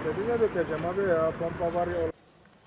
Dedin ya dökeceğim abi ya. Pompa var ya.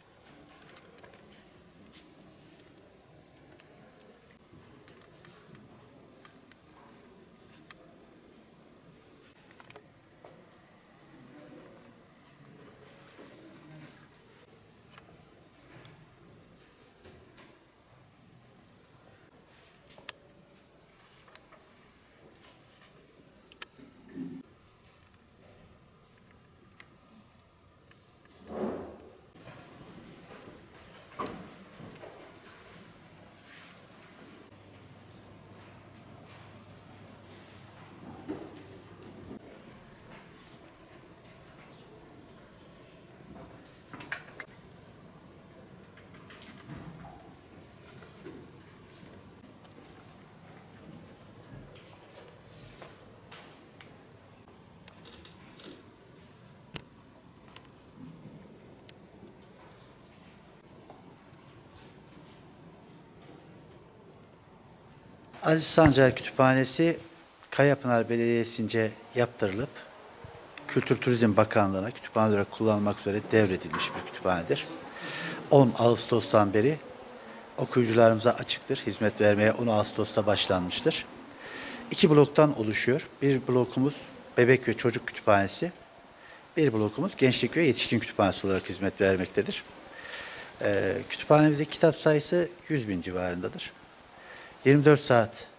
Aziz Sancar Kütüphanesi Kayapınar Belediyesi'nce yaptırılıp Kültür Turizm Bakanlığı'na kütüphane olarak kullanılmak üzere devredilmiş bir kütüphanedir. 10 Ağustos'tan beri okuyucularımıza açıktır. Hizmet vermeye 10 Ağustos'ta başlanmıştır. 2 bloktan oluşuyor. Bir blokumuz bebek ve çocuk kütüphanesi, bir blokumuz gençlik ve yetişkin kütüphanesi olarak hizmet vermektedir. Kütüphanemizdeki kitap sayısı 100.000 civarındadır. 24 saat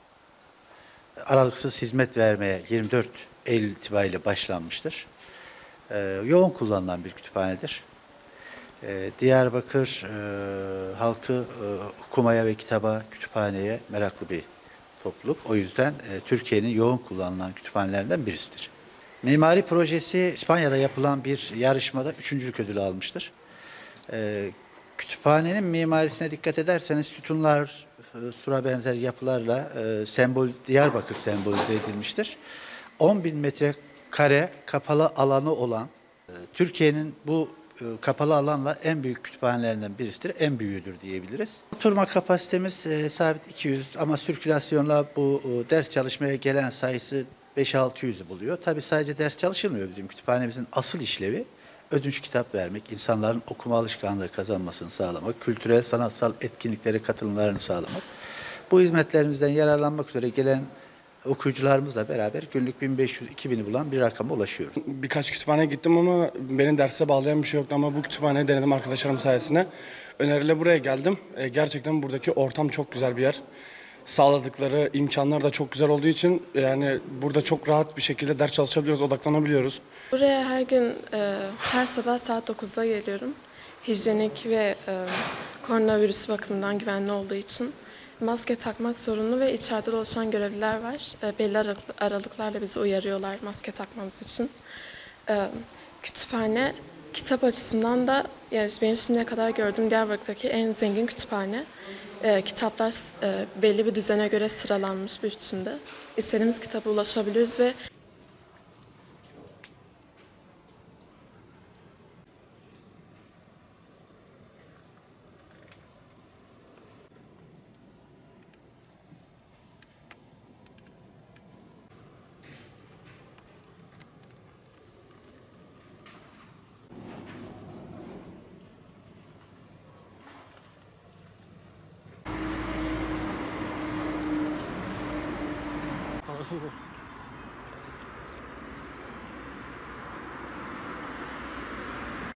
aralıksız hizmet vermeye 24 Eylül itibariyle başlanmıştır. Yoğun kullanılan bir kütüphanedir. Diyarbakır halkı okumaya ve kitaba, kütüphaneye meraklı bir topluluk. O yüzden Türkiye'nin yoğun kullanılan kütüphanelerinden birisidir. Mimari projesi İspanya'da yapılan bir yarışmada üçüncülük ödülü almıştır. Kütüphanenin mimarisine dikkat ederseniz sütunlar, sura benzer yapılarla Diyarbakır sembolize edilmiştir. 10.000 metrekare kapalı alanı olan Türkiye'nin bu kapalı alanla en büyük kütüphanelerinden birisidir. En büyüğüdür diyebiliriz. Oturma kapasitemiz sabit 200 ama sirkülasyonla bu ders çalışmaya gelen sayısı 5-600'ü buluyor. Tabii sadece ders çalışılmıyor bizim kütüphanemizin asıl işlevi. Ödünç kitap vermek, insanların okuma alışkanlığı kazanmasını sağlamak, kültürel, sanatsal etkinliklere katılımlarını sağlamak. Bu hizmetlerimizden yararlanmak üzere gelen okuyucularımızla beraber günlük 1500-2000'i bulan bir rakama ulaşıyoruz. Birkaç kütüphaneye gittim ama beni derse bağlayan bir şey yoktu ama bu kütüphaneyi denedim arkadaşlarım sayesinde. Öneriyle buraya geldim. Gerçekten buradaki ortam çok güzel bir yer. Sağladıkları imkanlar da çok güzel olduğu için yani burada çok rahat bir şekilde ders çalışabiliyoruz, odaklanabiliyoruz. Buraya her gün, her sabah saat 9'da geliyorum. Hijyenik ve koronavirüs bakımından güvenli olduğu için maske takmak zorunlu ve içeride dolaşan görevliler var. Belli aralıklarla bizi uyarıyorlar maske takmamız için. Kütüphane kitap açısından da yani benim şimdiye kadar gördüğüm Diyarbakır'daki en zengin kütüphane. Kitaplar belli bir düzene göre sıralanmış bir biçimde. İstediğimiz kitaba ulaşabiliyoruz ve